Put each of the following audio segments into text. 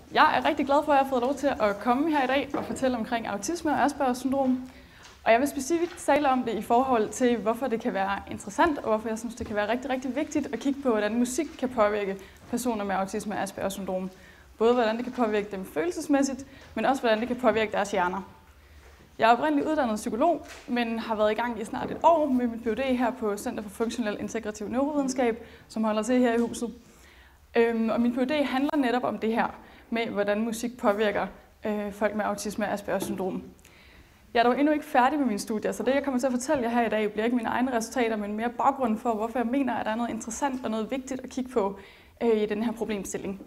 Jeg er rigtig glad for, at jeg har fået lov til at komme her i dag og fortælle omkring autisme og Aspergers syndrom. Og jeg vil specifikt tale om det i forhold til, hvorfor det kan være interessant, og hvorfor jeg synes, det kan være rigtig, rigtig vigtigt at kigge på, hvordan musik kan påvirke personer med autisme og Aspergers syndrom. Både hvordan det kan påvirke dem følelsesmæssigt, men også hvordan det kan påvirke deres hjerner. Jeg er oprindeligt uddannet psykolog, men har været i gang i snart et år med min Ph.D. her på Center for Funktionel Integrativ Neurovidenskab, som holder til her i huset. Og min Ph.D. handler netop om det her med, hvordan musik påvirker folk med autisme og Aspergers syndrom. Jeg er dog endnu ikke færdig med mine studier, så det, jeg kommer til at fortælle jer her i dag, bliver ikke mine egne resultater, men mere baggrund for, hvorfor jeg mener, at der er noget interessant og noget vigtigt at kigge på i den her problemstilling.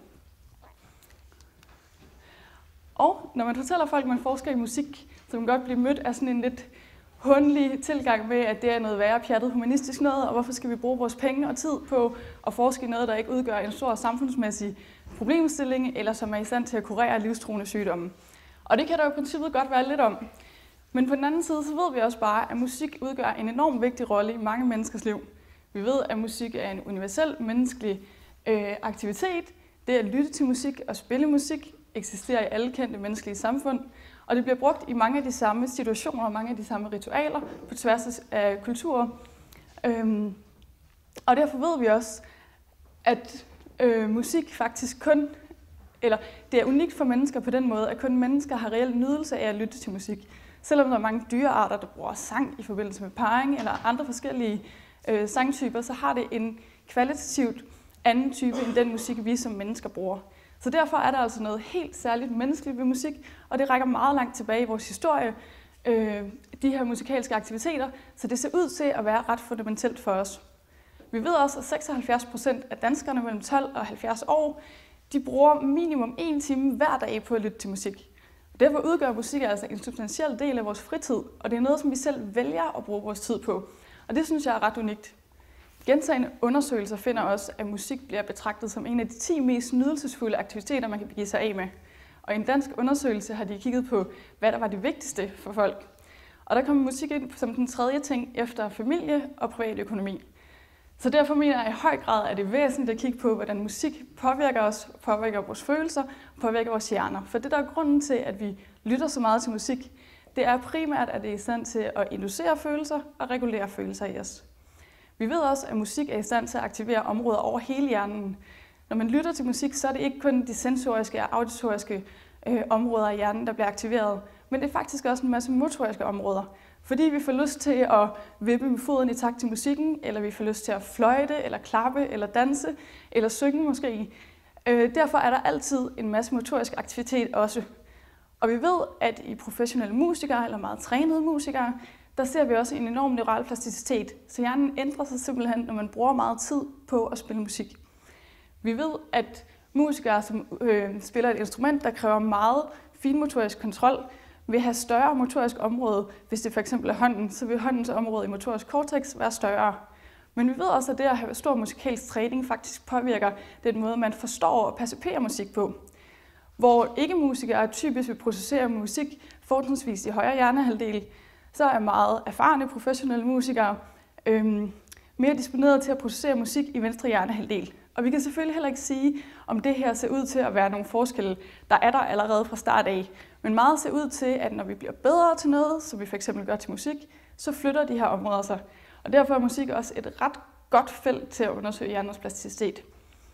Og når man fortæller folk, at man forsker i musik, så man godt blive mødt af sådan en lidt hundelig tilgang med, at det er noget værre pjattet humanistisk noget, og hvorfor skal vi bruge vores penge og tid på at forske i noget, der ikke udgør en stor samfundsmæssig problemstilling, eller som er i stand til at kurere livstruende sygdomme. Og det kan der jo i princippet godt være lidt om. Men på den anden side, så ved vi også bare, at musik udgør en enormt vigtig rolle i mange menneskers liv. Vi ved, at musik er en universel menneskelig aktivitet. Det at lytte til musik og spille musik eksisterer i alle kendte menneskelige samfund, og det bliver brugt i mange af de samme situationer og mange af de samme ritualer på tværs af kulturer. Og derfor ved vi også, at musik faktisk det er unikt for mennesker på den måde, at kun mennesker har reel nydelse af at lytte til musik. Selvom der er mange dyrearter, der bruger sang i forbindelse med parring eller andre forskellige sangtyper, så har det en kvalitativt anden type end den musik, vi som mennesker bruger. Så derfor er der altså noget helt særligt menneskeligt ved musik, og det rækker meget langt tilbage i vores historie, de her musikalske aktiviteter, så det ser ud til at være ret fundamentalt for os. Vi ved også, at 76% af danskerne mellem 12 og 70 år, de bruger minimum 1 time hver dag på at lytte til musik. Derfor udgør musik altså en substantiel del af vores fritid, og det er noget, som vi selv vælger at bruge vores tid på. Og det synes jeg er ret unikt. Gentagne undersøgelser finder også, at musik bliver betragtet som en af de 10 mest nydelsesfulde aktiviteter, man kan begive sig af med. Og i en dansk undersøgelse har de kigget på, hvad der var det vigtigste for folk. Og der kom musik ind som den tredje ting efter familie og privatøkonomi. Så derfor mener jeg i høj grad, at det er væsentligt at kigge på, hvordan musik påvirker os, påvirker vores følelser, påvirker vores hjerner. For det, der er grunden til, at vi lytter så meget til musik, det er primært, at det er i stand til at inducere følelser og regulere følelser i os. Vi ved også, at musik er i stand til at aktivere områder over hele hjernen. Når man lytter til musik, så er det ikke kun de sensoriske og auditoriske områder i hjernen, der bliver aktiveret, men det er faktisk også en masse motoriske områder. Fordi vi får lyst til at vippe med foden i takt til musikken, eller vi får lyst til at fløjte, eller klappe, eller danse, eller synge måske. Derfor er der altid en masse motorisk aktivitet også. Og vi ved, at i professionelle musikere, eller meget trænede musikere, der ser vi også en enorm neural plasticitet. Så hjernen ændrer sig simpelthen, når man bruger meget tid på at spille musik. Vi ved, at musikere, som spiller et instrument, der kræver meget finmotorisk kontrol, vil have større motorisk område. Hvis det f.eks. er hånden, så vil håndens område i motorisk cortex være større. Men vi ved også, at det at have stor musikalsk træning faktisk påvirker den måde, man forstår og perceperer musik på. Hvor ikke-musikere typisk vil processere musik fortrinsvis i højre hjernehalvdel, så er meget erfarne professionelle musikere mere disponeret til at processere musik i venstre hjernehalvdel. Og vi kan selvfølgelig heller ikke sige, om det her ser ud til at være nogle forskelle, der er der allerede fra start af. Men meget ser ud til, at når vi bliver bedre til noget, som vi f.eks. gør til musik, så flytter de her områder sig. Og derfor er musik også et ret godt felt til at undersøge hjernens plasticitet.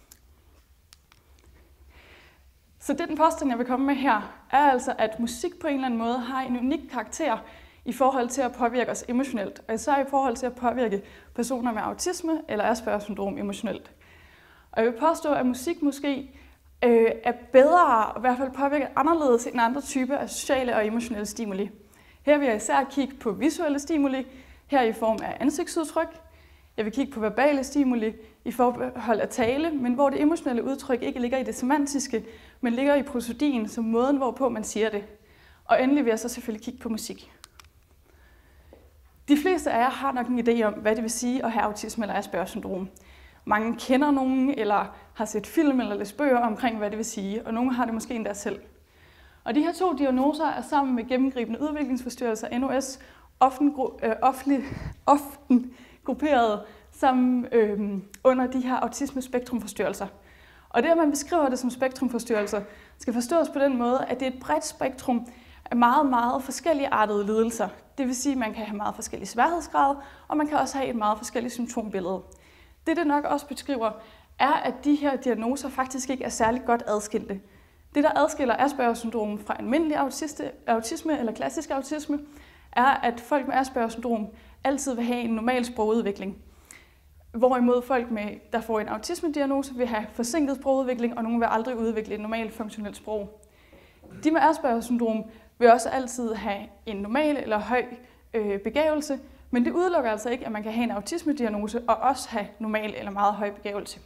Så det den påstand, jeg vil komme med her, er altså, at musik på en eller anden måde har en unik karakter i forhold til at påvirke os emotionelt, og især i forhold til at påvirke personer med autisme eller Aspergers syndrom emotionelt. Og jeg vil påstå, at musik måske er bedre, og i hvert fald påvirker anderledes end andre typer af sociale og emotionelle stimuli. Her vil jeg især kigge på visuelle stimuli, her i form af ansigtsudtryk. Jeg vil kigge på verbale stimuli i forhold af tale, men hvor det emotionelle udtryk ikke ligger i det semantiske, men ligger i prosodien, som måden, hvorpå man siger det. Og endelig vil jeg så selvfølgelig kigge på musik. De fleste af jer har nok en idé om, hvad det vil sige at have autisme eller Aspergers syndrom. Mange kender nogen, eller har set film eller læst bøger omkring, hvad det vil sige, og nogle har det måske endda selv. Og de her 2 diagnoser er sammen med gennemgribende udviklingsforstyrrelser, NOS, ofte grupperet sammen under de her autisme-spektrumforstyrrelser. Og det, at man beskriver det som spektrumforstyrrelser, skal forstås på den måde, at det er et bredt spektrum af meget, meget forskellige artede lidelser. Det vil sige, at man kan have meget forskellige sværhedsgrad, og man kan også have et meget forskelligt symptombillede. Det nok også beskriver, er, at de her diagnoser faktisk ikke er særlig godt adskilte. Det, der adskiller Asperger-syndrom fra almindelig autisme eller klassisk autisme, er, at folk med Asperger-syndrom altid vil have en normal sprogudvikling. Hvorimod folk, der får en autisme-diagnose, vil have forsinket sprogudvikling, og nogle vil aldrig udvikle et normalt funktionelt sprog. De med Asperger-syndrom vil også altid have en normal eller høj begavelse, men det udelukker altså ikke, at man kan have en autisme-diagnose og også have normal eller meget høj begavelse.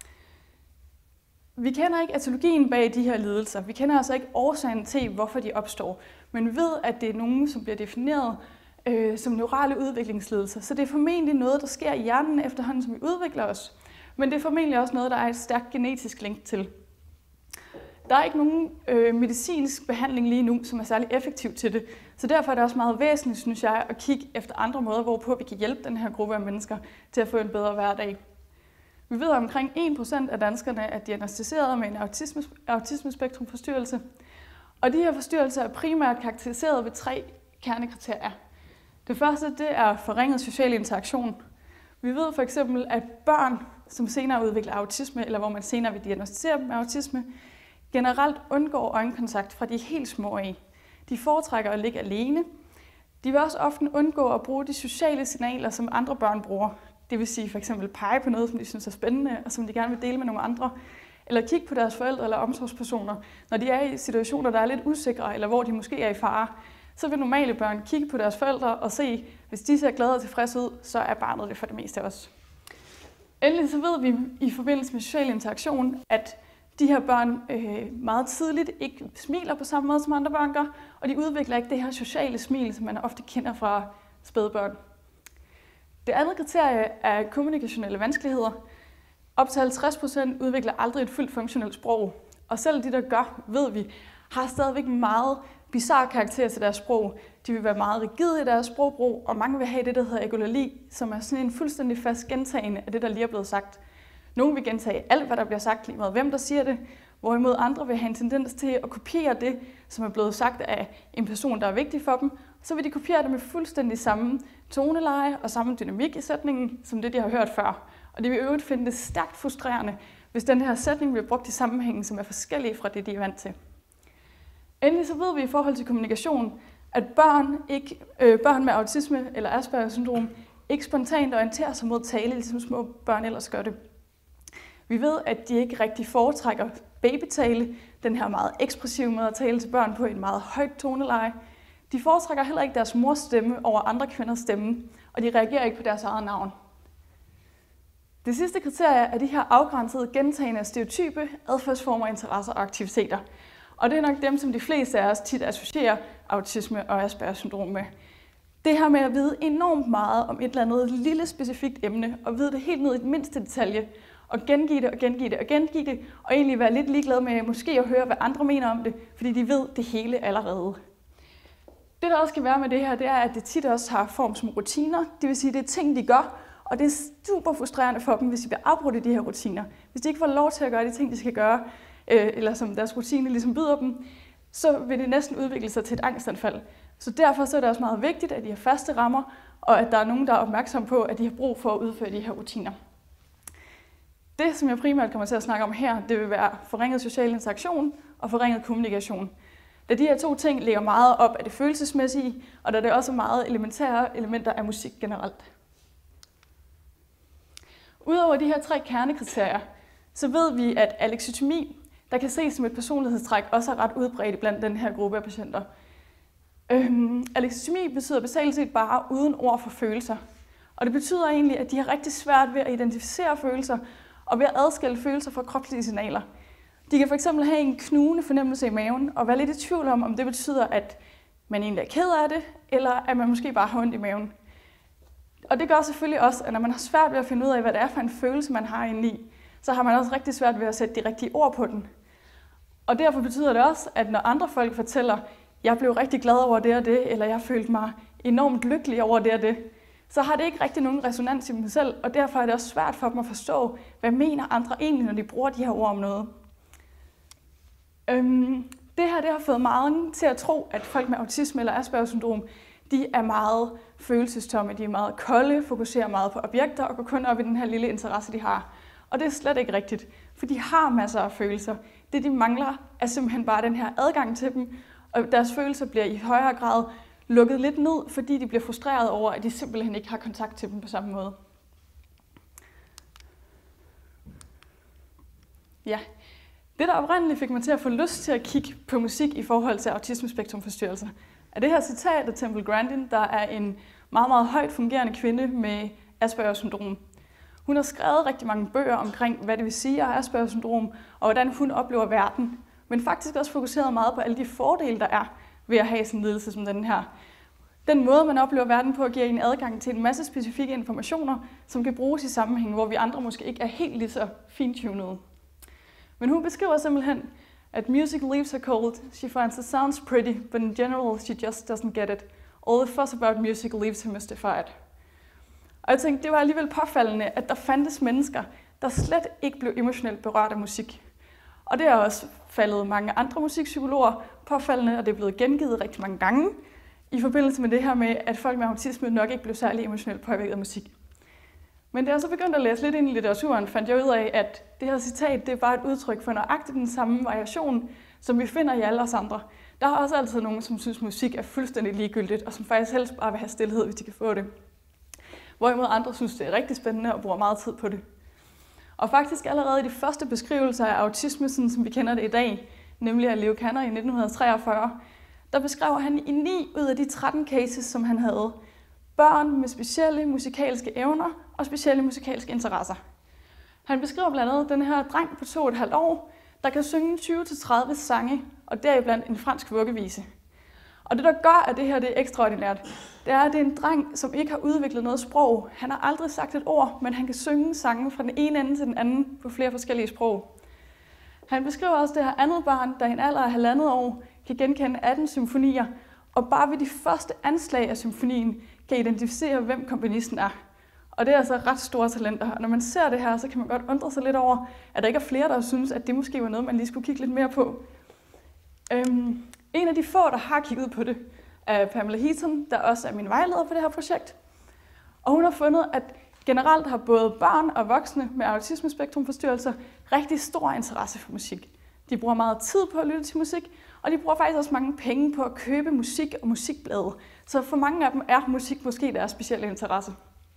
Vi kender ikke etologien bag de her lidelser. Vi kender altså ikke årsagen til, hvorfor de opstår. Men vi ved, at det er nogen, som bliver defineret som neurale udviklingslidelser. Så det er formentlig noget, der sker i hjernen efterhånden, som vi udvikler os. Men det er formentlig også noget, der er et stærkt genetisk link til. Der er ikke nogen medicinsk behandling lige nu, som er særlig effektiv til det. Så derfor er det også meget væsentligt, synes jeg, at kigge efter andre måder, hvorpå vi kan hjælpe den her gruppe af mennesker til at få en bedre hverdag. Vi ved, at omkring 1% af danskerne er diagnosticeret med en autismespektrumforstyrrelse. Og de her forstyrrelser er primært karakteriseret ved 3 kernekriterier. Det første, det er forringet social interaktion. Vi ved for eksempel, at børn, som senere udvikler autisme, eller hvor man senere vil diagnosticere dem med autisme, generelt undgår øjenkontakt fra de helt små af. De foretrækker at ligge alene. De vil også ofte undgå at bruge de sociale signaler, som andre børn bruger. Det vil sige for eksempel pege på noget, som de synes er spændende, og som de gerne vil dele med nogle andre. Eller kigge på deres forældre eller omsorgspersoner. Når de er i situationer, der er lidt usikre, eller hvor de måske er i fare, så vil normale børn kigge på deres forældre og se, hvis de ser glade og tilfredse ud, så er barnet det for det meste også. Endelig så ved vi i forbindelse med social interaktion, at de her børn meget tidligt ikke smiler på samme måde, som andre børn gør, og de udvikler ikke det her sociale smil, som man ofte kender fra spædbørn. Det andet kriterie er kommunikationelle vanskeligheder. Op til 50% udvikler aldrig et fuldt funktionelt sprog, og selv de, der gør, ved vi, har stadigvæk meget bizarre karakter til deres sprog. De vil være meget rigide i deres sprogbrug, og mange vil have det, der hedder egolali, som er sådan en fuldstændig fast gentagende af det, der lige er blevet sagt. Nogle vil gentage alt, hvad der bliver sagt, lige meget hvem der siger det, hvorimod andre vil have en tendens til at kopiere det, som er blevet sagt af en person, der er vigtig for dem. Så vil de kopiere det med fuldstændig samme toneleje og samme dynamik i sætningen, som det, de har hørt før. Og de vil i øvrigt finde det stærkt frustrerende, hvis den her sætning bliver brugt i sammenhænge, som er forskellige fra det, de er vant til. Endelig så ved vi i forhold til kommunikation, at børn med autisme eller Asperger-syndrom ikke spontant orienterer sig mod tale, ligesom små børn ellers gør det. Vi ved, at de ikke rigtig foretrækker babytale, den her meget ekspressive måde at tale til børn på, en meget højt toneleje. De foretrækker heller ikke deres mors stemme over andre kvinders stemme, og de reagerer ikke på deres eget navn. Det sidste kriterie er de her afgrænsede, gentagende stereotype adfærdsformer, interesser og aktiviteter. Og det er nok dem, som de fleste af os tit associerer autisme og Asperger-syndrom med. Det her med at vide enormt meget om et eller andet lille specifikt emne, og vide det helt ned i den mindste detalje, og gengive det og gengive det og gengive det, og egentlig være lidt ligeglad med måske at høre, hvad andre mener om det, fordi de ved det hele allerede. Det, der også skal være med det her, det er, at det tit også har form som rutiner. Det vil sige, at det er ting, de gør, og det er super frustrerende for dem, hvis de bliver afbrudt i de her rutiner. Hvis de ikke får lov til at gøre de ting, de skal gøre, eller som deres rutine ligesom byder dem, så vil det næsten udvikle sig til et angstanfald. Så derfor så er det også meget vigtigt, at de har faste rammer, og at der er nogen, der er opmærksom på, at de har brug for at udføre de her rutiner. Det, som jeg primært kommer til at snakke om her, det vil være forringet social interaktion og forringet kommunikation. Da de her 2 ting ligger meget op af det følelsesmæssige, og da det også er meget elementære elementer af musik generelt. Udover de her 3 kernekriterier, så ved vi, at alexithymie, der kan ses som et personlighedstræk, også er ret udbredt blandt den her gruppe af patienter. Alexithymie betyder basalt set bare uden ord for følelser. Og det betyder egentlig, at de har rigtig svært ved at identificere følelser og ved at adskille følelser fra kropslige signaler. De kan fx have en knugende fornemmelse i maven og være lidt i tvivl om det betyder, at man egentlig er ked af det, eller at man måske bare har ondt i maven. Og det gør selvfølgelig også, at når man har svært ved at finde ud af, hvad det er for en følelse, man har inde i, så har man også rigtig svært ved at sætte de rigtige ord på den. Og derfor betyder det også, at når andre folk fortæller, jeg blev rigtig glad over det og det, eller jeg følte mig enormt lykkelig over det og det, så har det ikke rigtig nogen resonans i dem selv, og derfor er det også svært for dem at forstå, hvad mener andre egentlig, når de bruger de her ord om noget. Det her har fået mange til at tro, at folk med autisme eller Aspergers syndrom, de er meget følelsestomme, de er meget kolde, fokuserer meget på objekter og går kun op i den her lille interesse, de har. Og det er slet ikke rigtigt, for de har masser af følelser. Det, de mangler, er simpelthen bare den her adgang til dem, og deres følelser bliver i højere grad lukket lidt ned, fordi de bliver frustreret over, at de simpelthen ikke har kontakt til dem på samme måde. Ja, det der oprindeligt fik mig til at få lyst til at kigge på musik i forhold til autismespektrumforstyrrelser, er det her citat af Temple Grandin, der er en meget, meget højt fungerende kvinde med Aspergers syndrom. Hun har skrevet rigtig mange bøger omkring, hvad det vil sige at have Aspergers syndrom, og hvordan hun oplever verden, men faktisk også fokuseret meget på alle de fordele, der er ved at have sådan en lidelse som den her. Den måde, man oplever verden på, giver en adgang til en masse specifikke informationer, som kan bruges i sammenhæng, hvor vi andre måske ikke er helt lige så fintunede. Men hun beskriver simpelthen, at music leaves her cold. She finds it sounds pretty, but in general she just doesn't get it. All the fuss about music leaves her mystified. Og jeg tænkte, det var alligevel påfaldende, at der fandtes mennesker, der slet ikke blev emotionelt berørt af musik. Og det er også faldet mange andre musikpsykologer påfaldende, og det er blevet gengivet rigtig mange gange, i forbindelse med det her med, at folk med autisme nok ikke blev særlig emotionelt påvirket af musik. Men da jeg så begyndte at læse lidt ind i litteraturen, fandt jeg ud af, at det her citat det er bare et udtryk for nøjagtigt den samme variation, som vi finder i alle os andre. Der er også altid nogen, som synes, musik er fuldstændig ligegyldigt, og som faktisk helst bare vil have stillhed, hvis de kan få det. Hvorimod andre synes, det er rigtig spændende og bruger meget tid på det. Og faktisk allerede i de første beskrivelser af autisme, sådan som vi kender det i dag, nemlig af Leo Kanner i 1943, der beskrev han i 9 ud af de 13 cases, som han havde, børn med specielle musikalske evner og specielle musikalske interesser. Han beskriver blandt andet den her dreng på 2,5 år, der kan synge 20-30 sange, og deriblandt en fransk vuggevise. Og det, der gør, at det her det er ekstraordinært, det er, at det er en dreng, som ikke har udviklet noget sprog. Han har aldrig sagt et ord, men han kan synge sange fra den ene ende til den anden på flere forskellige sprog. Han beskriver også det her andet barn, der i en alder af 1,5 år kan genkende 18 symfonier, og bare ved de første anslag af symfonien kan identificere, hvem komponisten er. Og det er altså ret store talenter. Og når man ser det her, så kan man godt undre sig lidt over, at der ikke er flere, der synes, at det måske var noget, man lige skulle kigge lidt mere på. En af de få, der har kigget på det, er Pamela Heaton, der også er min vejleder for det her projekt. Og hun har fundet, at generelt har både børn og voksne med autismespektrumforstyrrelser rigtig stor interesse for musik. De bruger meget tid på at lytte til musik, og de bruger faktisk også mange penge på at købe musik og musikblade. Så for mange af dem er musik måske deres specielle interesse.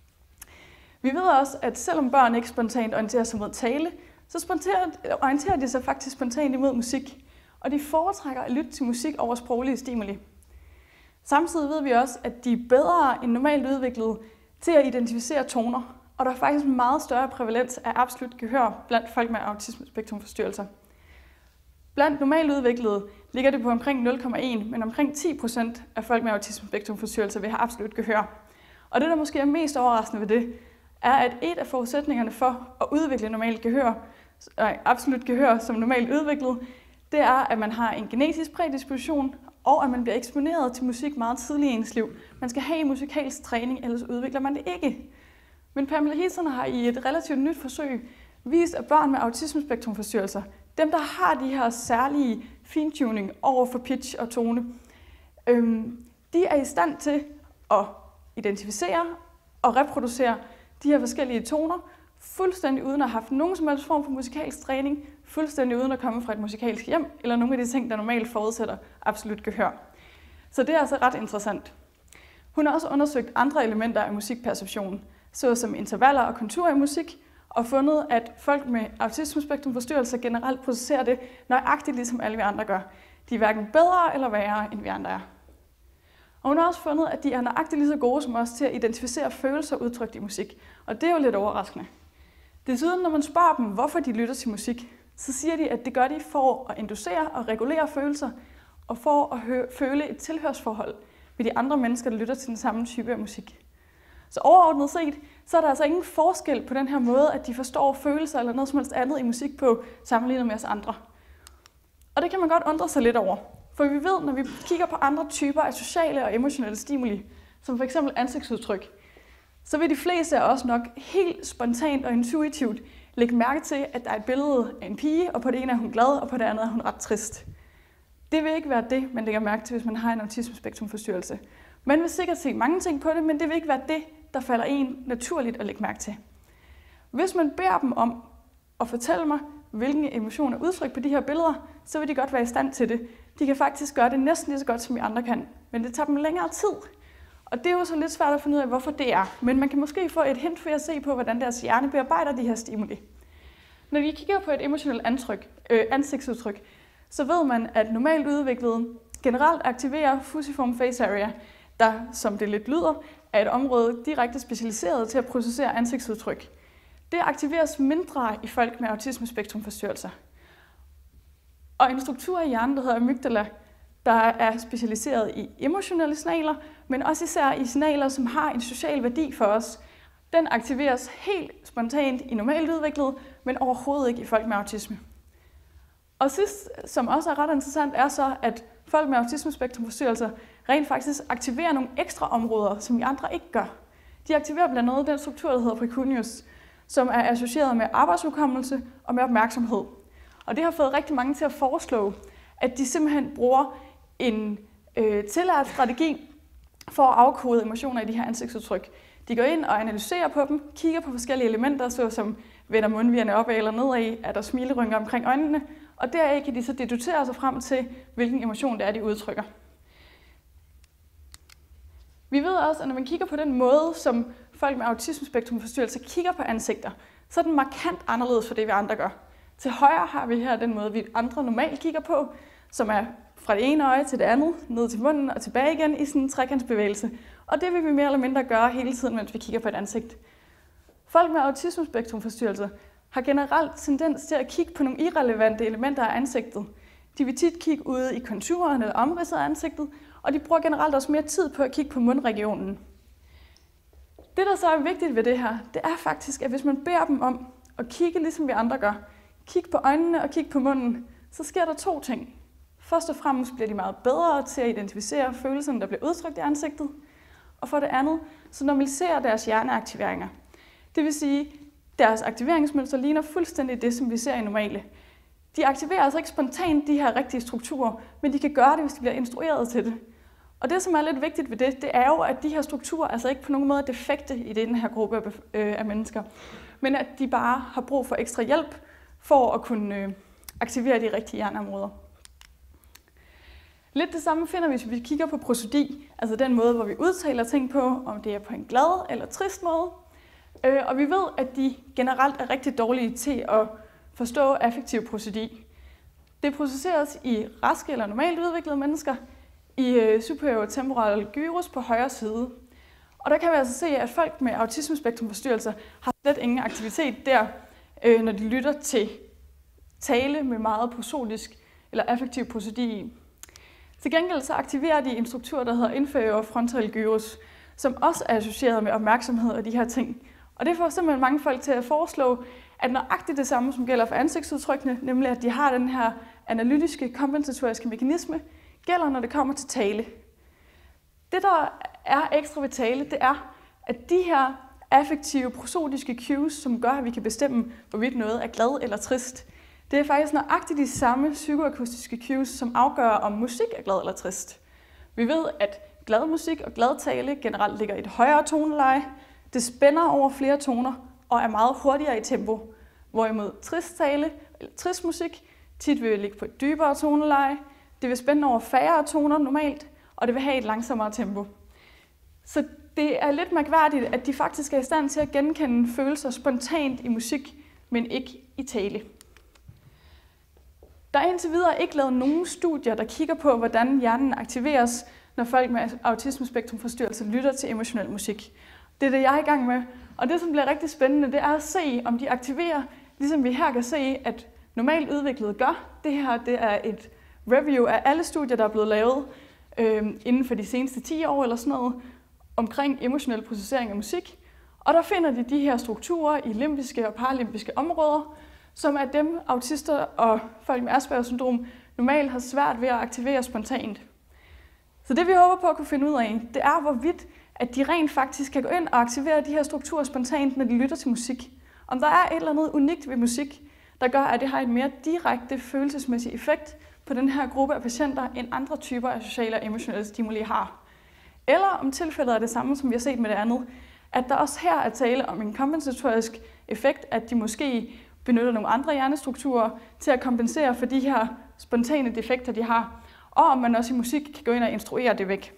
Vi ved også, at selvom børn ikke spontant orienterer sig mod tale, så orienterer de sig faktisk spontant imod musik. Og de foretrækker at lytte til musik over sproglige stimuli. Samtidig ved vi også, at de er bedre end normalt udviklet til at identificere toner, og der er faktisk en meget større prævalens af absolut gehør blandt folk med autismespektrumforstyrrelser. Blandt normalt udviklede ligger det på omkring 0,1, men omkring 10% af folk med autismespektrumforstyrrelser vil have absolut gehør. Og det, der måske er mest overraskende ved det, er, at et af forudsætningerne for at udvikle absolut gehør som normalt udviklet, det er, at man har en genetisk prædisposition, og at man bliver eksponeret til musik meget tidligt i ens liv. Man skal have musikalsk træning, ellers udvikler man det ikke. Men Pamela Heaton har i et relativt nyt forsøg vist, at børn med autismespektrumforstyrrelser, dem der har de her særlige fintuning over for pitch og tone, de er i stand til at identificere og reproducere de her forskellige toner, fuldstændig uden at have haft nogen som helst form for musikalsk træning, fuldstændig uden at komme fra et musikalsk hjem, eller nogle af de ting, der normalt forudsætter absolut gehør. Så det er altså ret interessant. Hun har også undersøgt andre elementer af musikperception, såsom intervaller og konturer i musik, og fundet, at folk med autismespektrumforstyrrelser generelt processerer det nøjagtigt ligesom alle vi andre gør. De er hverken bedre eller værre, end vi andre er. Og hun har også fundet, at de er nøjagtigt lige så gode som os til at identificere følelser udtrykt i musik, og det er jo lidt overraskende. Desuden, når man spørger dem, hvorfor de lytter til musik, så siger de, at det gør de for at inducere og regulere følelser, og for at føle et tilhørsforhold ved de andre mennesker, der lytter til den samme type af musik. Så overordnet set, så er der altså ingen forskel på den her måde, at de forstår følelser eller noget som helst andet i musik på, sammenlignet med os andre. Og det kan man godt undre sig lidt over, for vi ved, når vi kigger på andre typer af sociale og emotionelle stimuli, som f.eks. ansigtsudtryk, så vil de fleste af os nok helt spontant og intuitivt lægge mærke til, at der er et billede af en pige, og på det ene er hun glad, og på det andet er hun ret trist. Det vil ikke være det, man lægger mærke til, hvis man har en autismespektrumforstyrrelse. Man vil sikkert se mange ting på det, men det vil ikke være det, der falder en naturligt at lægge mærke til. Hvis man beder dem om at fortælle mig, hvilke emotioner udtryk på de her billeder, så vil de godt være i stand til det. De kan faktisk gøre det næsten lige så godt, som vi andre kan, men det tager dem længere tid. Og det er jo så lidt svært at finde ud af, hvorfor det er. Men man kan måske få et hint for at se på, hvordan deres hjerne bearbejder de her stimuli. Når vi kigger på et emotionelt ansigtsudtryk, så ved man, at normalt udviklede generelt aktiverer fusiform face area, der, som det lidt lyder, er et område direkte specialiseret til at processere ansigtsudtryk. Det aktiveres mindre i folk med autismespektrumforstyrrelser. Og en struktur i hjernen, der hedder amygdala, der er specialiseret i emotionelle signaler, men også især i signaler, som har en social værdi for os. Den aktiveres helt spontant i normalt udviklet, men overhovedet ikke i folk med autisme. Og sidst, som også er ret interessant, er så, at folk med autismespektrumforstyrrelser rent faktisk aktiverer nogle ekstra områder, som vi andre ikke gør. De aktiverer blandt andet den struktur, der hedder precuneus, som er associeret med arbejdsudkommelse og med opmærksomhed. Og det har fået rigtig mange til at foreslå, at de simpelthen bruger en tillært strategi for at afkode emotioner i de her ansigtsudtryk. De går ind og analyserer på dem, kigger på forskellige elementer, såsom vender mundvigerne opad eller nedad, er der smilerynker omkring øjnene, og deraf kan de så deducere sig frem til, hvilken emotion det er, de udtrykker. Vi ved også, at når man kigger på den måde, som folk med autismespektrumforstyrrelse kigger på ansigter, så er den markant anderledes for det, vi andre gør. Til højre har vi her den måde, vi andre normalt kigger på, som er fra det ene øje til det andet, ned til munden og tilbage igen i sådan en trekantsbevægelse. Og det vil vi mere eller mindre gøre hele tiden, mens vi kigger på et ansigt. Folk med autismespektrumforstyrrelser har generelt tendens til at kigge på nogle irrelevante elementer af ansigtet. De vil tit kigge ude i konturen eller omridset af ansigtet, og de bruger generelt også mere tid på at kigge på mundregionen. Det, der så er vigtigt ved det her, det er faktisk, at hvis man beder dem om at kigge, ligesom vi andre gør, kigge på øjnene og kigge på munden, så sker der to ting. Først og fremmest bliver de meget bedre til at identificere følelserne, der bliver udtrykt i ansigtet. Og for det andet, så normaliserer deres hjerneaktiveringer. Det vil sige, at deres aktiveringsmønster ligner fuldstændig det, som vi ser i normale. De aktiverer altså ikke spontant de her rigtige strukturer, men de kan gøre det, hvis de bliver instrueret til det. Og det, som er lidt vigtigt ved det, det er jo, at de her strukturer altså ikke på nogen måde er defekte i den her gruppe af mennesker, men at de bare har brug for ekstra hjælp for at kunne aktivere de rigtige hjerneområder. Lidt det samme finder vi, hvis vi kigger på prosodi, altså den måde, hvor vi udtaler ting på, om det er på en glad eller trist måde. Og vi ved, at de generelt er rigtig dårlige til at forstå affektiv prosodi. Det processeres i raske eller normalt udviklede mennesker i superior temporal gyrus på højre side. Og der kan vi altså se, at folk med autismespektrumforstyrrelser har slet ingen aktivitet der, når de lytter til tale med meget prosodisk eller affektiv prosodi. Til gengæld så aktiverer de en struktur, der hedder inferior frontal gyrus, som også er associeret med opmærksomhed og de her ting. Og det får simpelthen mange folk til at foreslå, at nøjagtigt det samme, som gælder for ansigtsudtrykkene, nemlig at de har den her analytiske kompensatoriske mekanisme, gælder, når det kommer til tale. Det, der er ekstra ved tale, det er, at de her affektive prosodiske cues, som gør, at vi kan bestemme, hvorvidt noget er glad eller trist, det er faktisk nøjagtigt de samme psykoakustiske cues, som afgør, om musik er glad eller trist. Vi ved, at glad musik og glad tale generelt ligger i et højere toneleje. Det spænder over flere toner og er meget hurtigere i tempo. Hvorimod trist tale eller trist musik tit vil ligge på et dybere toneleje. Det vil spænde over færre toner normalt, og det vil have et langsommere tempo. Så det er lidt mærkværdigt, at de faktisk er i stand til at genkende følelser spontant i musik, men ikke i tale. Der er indtil videre ikke lavet nogen studier, der kigger på, hvordan hjernen aktiveres, når folk med autismespektrumforstyrrelse lytter til emotionel musik. Det er det, jeg er i gang med. Og det, som bliver rigtig spændende, det er at se, om de aktiverer, ligesom vi her kan se, at normalt udviklede gør. Det her det er et review af alle studier, der er blevet lavet inden for de seneste 10 år eller sådan noget, omkring emotionel processering af musik. Og der finder de her strukturer i limbiske og paralimbiske områder, som er dem, autister og folk med Aspergers syndrom normalt har svært ved at aktivere spontant. Så det vi håber på at kunne finde ud af, det er hvorvidt, at de rent faktisk kan gå ind og aktivere de her strukturer spontant, når de lytter til musik. om der er et eller andet unikt ved musik, der gør, at det har en mere direkte følelsesmæssig effekt på den her gruppe af patienter, end andre typer af sociale og emotionelle stimuli har. Eller om tilfældet er det samme, som vi har set med det andet, at der også her er tale om en kompensatorisk effekt, at de måske benytter nogle andre hjernestrukturer til at kompensere for de her spontane defekter, de har, og om man også i musik kan gå ind og instruere det væk.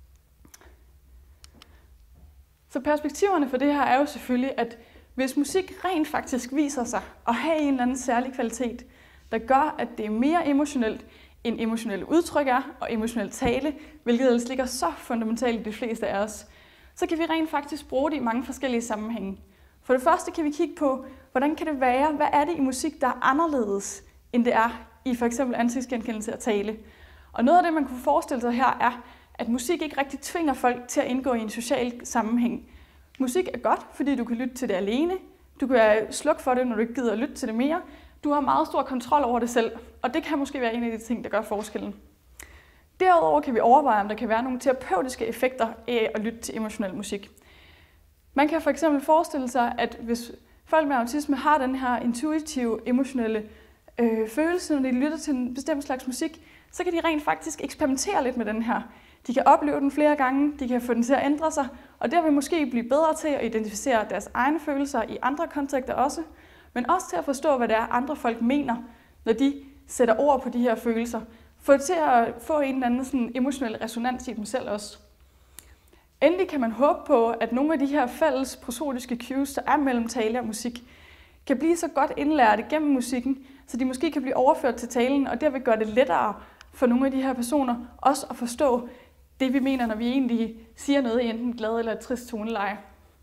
Så perspektiverne for det her er jo selvfølgelig, at hvis musik rent faktisk viser sig at have en eller anden særlig kvalitet, der gør, at det er mere emotionelt, end emotionelle udtryk er, og emotionel tale, hvilket ellers ligger så fundamentalt i de fleste af os, så kan vi rent faktisk bruge det i mange forskellige sammenhænge. For det første kan vi kigge på, hvordan kan det være, hvad er det i musik, der er anderledes, end det er i f.eks. ansigtsgenkendelse og tale. Og noget af det, man kunne forestille sig her, er, at musik ikke rigtig tvinger folk til at indgå i en social sammenhæng. Musik er godt, fordi du kan lytte til det alene. Du kan slukke for det, når du ikke gider at lytte til det mere. Du har meget stor kontrol over det selv, og det kan måske være en af de ting, der gør forskellen. Derudover kan vi overveje, om der kan være nogle terapeutiske effekter af at lytte til emotionel musik. Man kan for eksempel forestille sig, at hvis folk med autisme har den her intuitive, emotionelle følelse, når de lytter til en bestemt slags musik, så kan de rent faktisk eksperimentere lidt med den her. De kan opleve den flere gange, de kan få den til at ændre sig, og der vil måske blive bedre til at identificere deres egne følelser i andre kontekster også, men også til at forstå, hvad det er, andre folk mener, når de sætter ord på de her følelser. Få til at få en eller anden sådan emotionel resonans i dem selv også. Endelig kan man håbe på, at nogle af de her fælles prosodiske cues, der er mellem tale og musik, kan blive så godt indlærte gennem musikken, så de måske kan blive overført til talen, og derved gøre det lettere for nogle af de her personer også at forstå det, vi mener, når vi egentlig siger noget i enten glad eller et trist toneleje.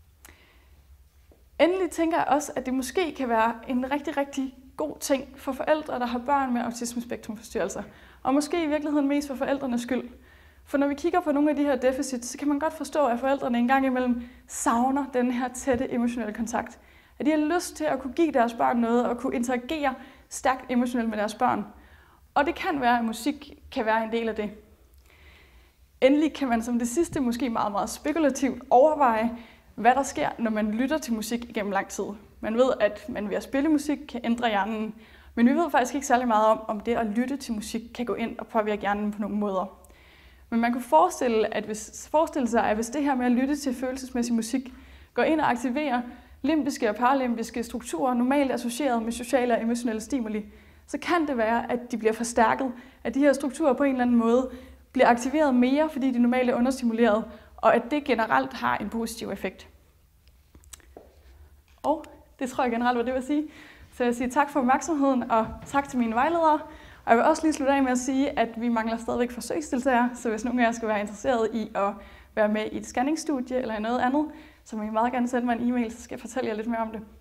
Endelig tænker jeg også, at det måske kan være en rigtig, rigtig god ting for forældre, der har børn med autismespektrumforstyrrelser, og måske i virkeligheden mest for forældrenes skyld. For når vi kigger på nogle af de her deficits, så kan man godt forstå, at forældrene en gang imellem savner den her tætte emotionelle kontakt. At de har lyst til at kunne give deres børn noget og kunne interagere stærkt emotionelt med deres børn. Og det kan være, at musik kan være en del af det. Endelig kan man som det sidste måske meget, meget spekulativt overveje, hvad der sker, når man lytter til musik igennem lang tid. Man ved, at man ved at spille musik kan ændre hjernen, men vi ved faktisk ikke særlig meget om det at lytte til musik kan gå ind og påvirke hjernen på nogle måder. Men man kunne forestille sig, at hvis det her med at lytte til følelsesmæssig musik går ind og aktiverer limbiske og paralimbiske strukturer, normalt associeret med sociale og emotionelle stimuli, så kan det være, at de bliver forstærket, at de her strukturer på en eller anden måde bliver aktiveret mere, fordi de normalt er understimuleret, og at det generelt har en positiv effekt. Og det tror jeg generelt var det, jeg vil sige. Så jeg siger tak for opmærksomheden, og tak til mine vejledere. Og jeg vil også lige slutte af med at sige, at vi mangler stadigvæk forsøgsdeltagere, så hvis nogen af jer skal være interesseret i at være med i et scanningsstudie eller i noget andet, så må I meget gerne sende mig en e-mail, så skal jeg fortælle jer lidt mere om det.